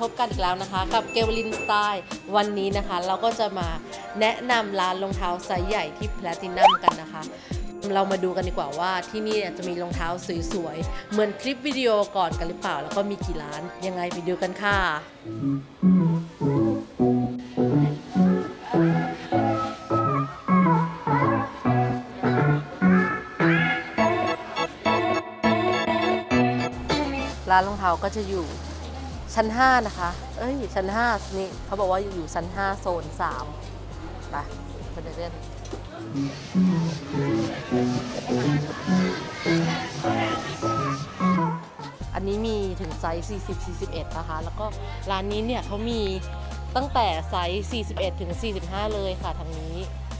บกันอีกแล้วนะคะกับเกวลินสไตล์วันนี้นะคะเราก็จะมาแนะนำร้านรองเท้าไซส์ใหญ่ที่แพลตินัมกันนะคะเรามาดูกันดีกว่าว่าที่นี่จะมีรองเท้าสวยๆเหมือนคลิปวิดีโอก่อนกันหรือเปล่าแล้วก็มีกี่ร้านยังไงไปดูกันค่ะร้านรองเท้าก็จะอยู่ชั้น5นะคะชั้น5นี่เขาบอกว่าอยู่ชั้น5โซน3ไปเดินอันนี้มีถึงไซส์40-41นะคะแล้วก็ร้านนี้เนี่ยเขามีตั้งแต่ไซส์41ถึง45เลยค่ะทางนี้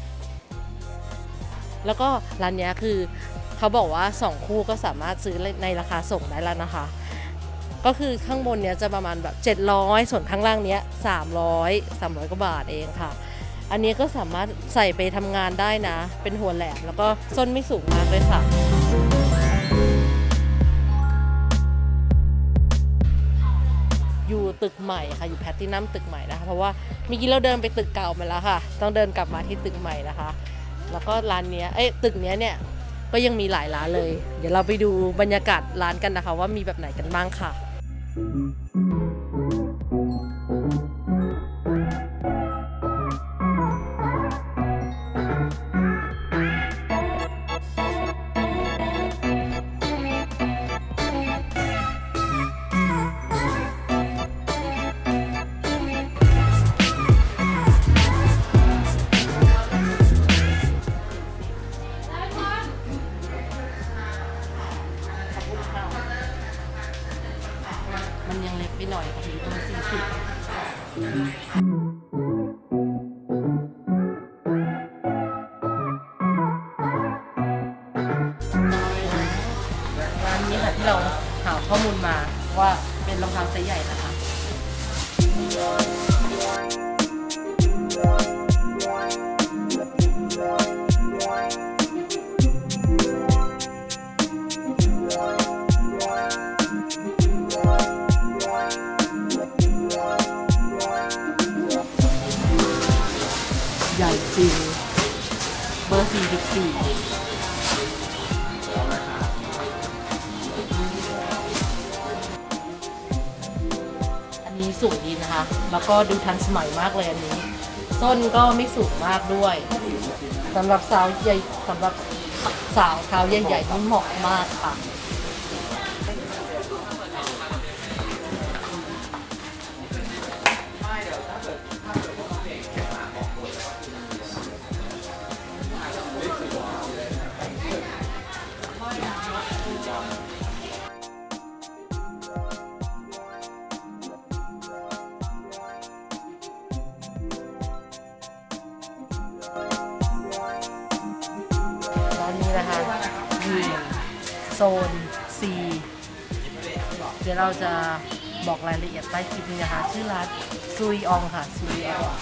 แล้วก็ร้านนี้คือเขาบอกว่า2คู่ก็สามารถซื้อในราคาส่งได้แล้วนะคะก็คือข้างบนเนี้ยจะประมาณแบบ700ส่วนข้างล่างเนี้ย300กว่าบาทเองค่ะอันนี้ก็สามารถใส่ไปทำงานได้นะเป็นหัวแหลมแล้วก็ส้นไม่สูงมากเลยค่ะอยู่ตึกใหม่ค่ะอยู่แพลตินัมตึกใหม่นะคะเพราะว่าเมื่อกี้เราเดินไปตึกเก่ามาแล้วค่ะต้องเดินกลับมาที่ตึกใหม่นะคะแล้วก็ร้านเนี้ยตึกเนี้ยเนี่ยก็ยังมีหลายร้านเลยเดี๋ยวเราไปดูบรรยากาศร้านกันนะคะว่ามีแบบไหนกันบ้างค่ะมันยังเล็กไปหน่อยค่ะอยู่ประมาณ40ร้านนี้ค่ะที่เราหาข้อมูลมาว่าเป็นรองเท้าไซส์ใหญ่นะคะใหญ่จริงเบอร์44อันนี้สูงดีนะคะแล้วก็ดูทันสมัยมากเลยอันนี้ส้นก็ไม่สูงมากด้วยสำหรับสาวใหญ่สำหรับสาวเท้าใหญ่ๆนี่เหมาะมากค่ะนี่นะคะอยู่โซน C เดี๋ยวเราจะบอกรายละเอียดใต้คลิปนี้นะคะชื่อร้านซุยอองค่ะซุยออง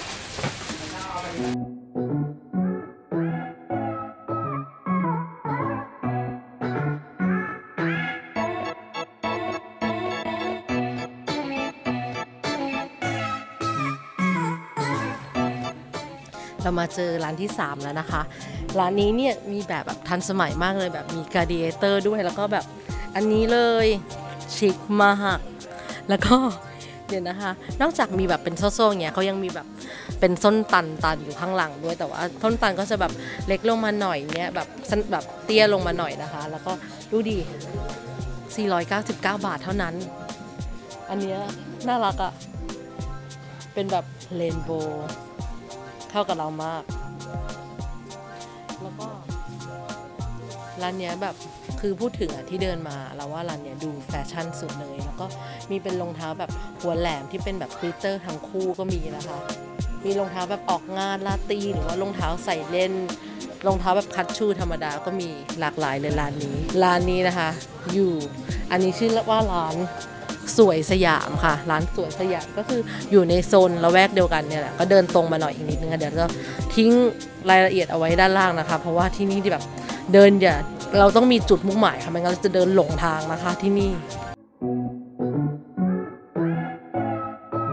เรามาเจอร้านที่3แล้วนะคะร้านนี้เนี่ยมีแบบทันสมัยมากเลยแบบมีกาดิเอเตอร์ด้วยแล้วก็แบบอันนี้เลยชิคมากแล้วก็เดี๋ยวนะคะนอกจากมีแบบเป็นโซ่ๆอย่างเงี้ยเขายังมีแบบเป็นส้นตันอยู่ข้างหลังด้วยแต่ว่าส้นตันก็จะแบบเล็กลงมาหน่อยเนี้ยแบบเตี้ยลงมาหน่อยนะคะแล้วก็ดูดิ499 บาทเท่านั้นอันเนี้ยน่ารักอะเป็นแบบเรนโบว์เข้ากับเรามากแล้วก็ร้านเนี้ยแบบคือพูดถึงที่เดินมาเราว่าร้านเนี้ยดูแฟชั่นสุดเลยแล้วก็มีเป็นรองเท้าแบบหัวแหลมที่เป็นแบบกลิตเตอร์ทั้งคู่ก็มีนะคะมีรองเท้าแบบออกงานลาตีหรือว่ารองเท้าใส่เล่นรองเท้าแบบคัชชูธรรมดาก็มีหลากหลายเลยร้านนี้นะคะอยู่อันนี้ชื่อว่าร้าน สวยสยามค่ะร้านสวยสยามก็คืออยู่ในโซนละแวกเดียวกันเนี่ยแหละก็เดินตรงมาหน่อยอีกนิดนึงค่ะเดี๋ยวจะทิ้งรายละเอียดเอาไว้ด้านล่างนะคะเพราะว่าที่นี่ที่แบบเดินเราต้องมีจุดมุ่งหมายค่ะไม่งั้นเราจะเดินหลงทางนะคะที่นี่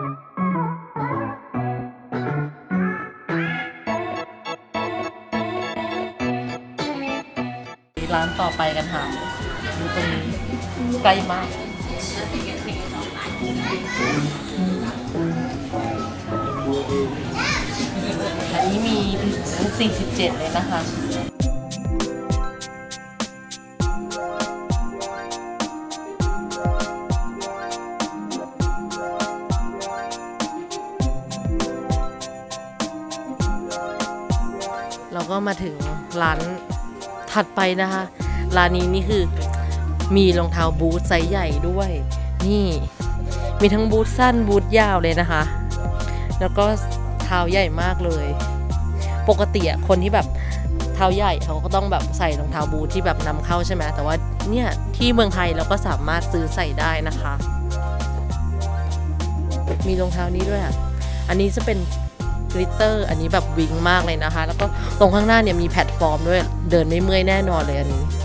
ร้านต่อไปกันค่ะดูตรงนี้ใกล้มากอันนี้มีถึง47เลยนะคะเราก็มาถึงร้านถัดไปนะคะร้านนี้นี่คือมีรองเท้าบูทไซส์ใหญ่ด้วยนี่มีทั้งบูทสั้นบูทยาวเลยนะคะแล้วก็เท้าใหญ่มากเลยปกติคนที่แบบเท้าใหญ่เขาก็ต้องแบบใส่รองเท้าบูทที่แบบนำเข้าใช่ไหมแต่ว่าเนี่ยที่เมืองไทยเราก็สามารถซื้อใส่ได้นะคะมีรองเท้านี้ด้วยอันนี้จะเป็นกลิตเตอร์อันนี้แบบวิงมากเลยนะคะแล้วก็ตรงข้างหน้าเนี่ยมีแพลตฟอร์มด้วยเดินไม่เมื่อยแน่นอนเลยอันนี้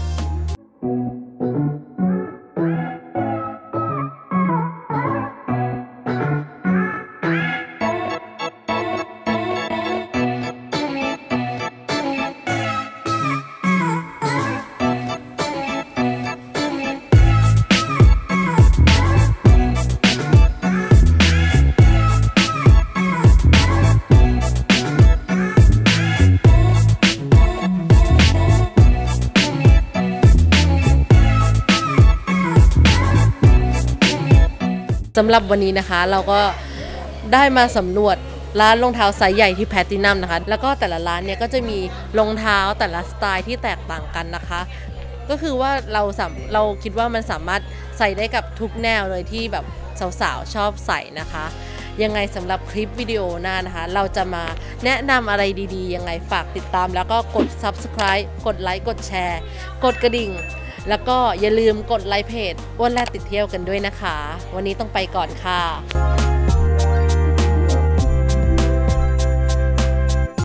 สำหรับวันนี้นะคะเราก็ได้มาสำรวจร้านรองเท้าไซส์ใหญ่ที่แพลตินัมนะคะแล้วก็แต่ละร้านเนี่ยก็จะมีรองเท้าแต่ละสไตล์ที่แตกต่างกันนะคะก็คือว่าเราคิดว่ามันสามารถใส่ได้กับทุกแนวเลยที่แบบสาวๆชอบใส่นะคะยังไงสำหรับคลิปวิดีโอหน้านะคะเราจะมาแนะนำอะไรดีๆยังไงฝากติดตามแล้วก็กด Subscribe กดไลค์กดแชร์กดกระดิ่งแล้วก็อย่าลืมกดไลค์เพจอ้วนแลติดเที่ยวกันด้วยนะคะวันนี้ต้องไปก่อนค่ะ